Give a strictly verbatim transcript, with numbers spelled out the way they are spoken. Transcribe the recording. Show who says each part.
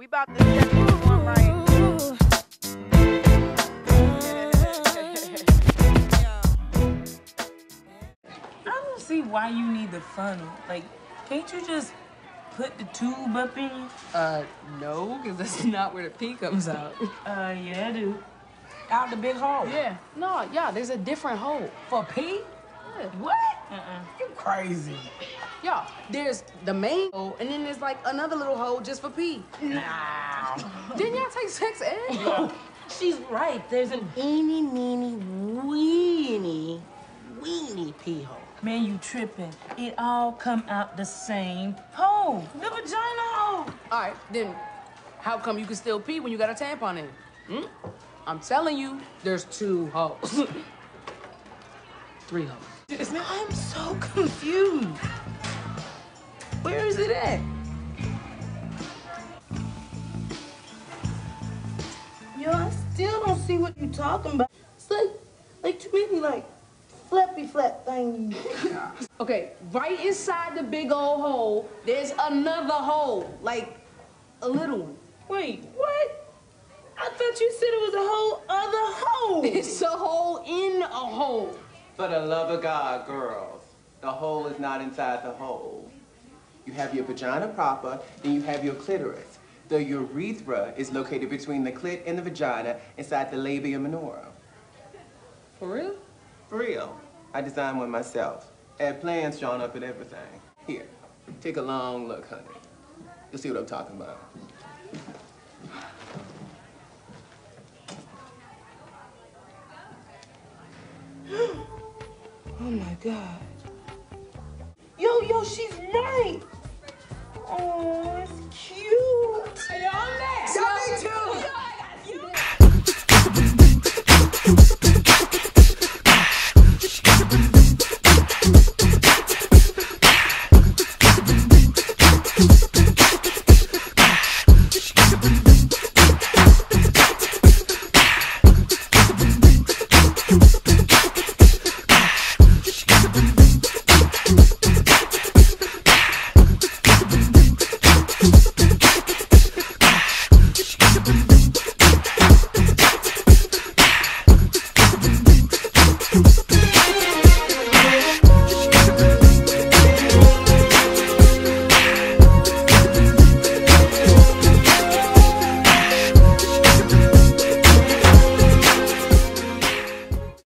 Speaker 1: about to set this one right.
Speaker 2: I don't see why you need the funnel. Like, can't you just put the tube up in?
Speaker 3: Uh, no, because that's not where the pee comes out.
Speaker 2: Uh, yeah, I do. Out the big hole.
Speaker 3: Yeah. No, yeah, there's a different hole.
Speaker 2: For pee?
Speaker 3: Yeah.
Speaker 2: What? Uh-uh. You crazy.
Speaker 3: Yeah, there's the main hole, and then there's like another little hole just for pee.
Speaker 2: Nah.
Speaker 3: Didn't y'all take sex ed?
Speaker 2: Yeah. She's right. There's an eeny, meeny, weeny, weeny pee hole. Man, you tripping. It all come out the same hole. The vagina hole.
Speaker 3: All right, then how come you can still pee when you got a tampon in? Hmm? I'm telling you, there's two holes. Three holes.
Speaker 2: Man, I'm so confused. Where is it at?
Speaker 4: Yo, I still don't see what you're talking about. It's like, like too many, like, flappy flap things.
Speaker 3: Okay, right inside the big old hole, there's another hole, like a little one.
Speaker 4: Wait, what? I thought you said it was a whole other hole.
Speaker 3: It's a hole in a hole.
Speaker 5: For the love of God, girls, the hole is not inside the hole. You have your vagina proper, then you have your clitoris. The urethra is located between the clit and the vagina inside the labia minora.
Speaker 3: For real?
Speaker 5: For real. I designed one myself. Had plans drawn up and everything. Here, take a long look, honey. You'll see what I'm talking about.
Speaker 4: Oh my God. Yo, yo, she's right. Oh.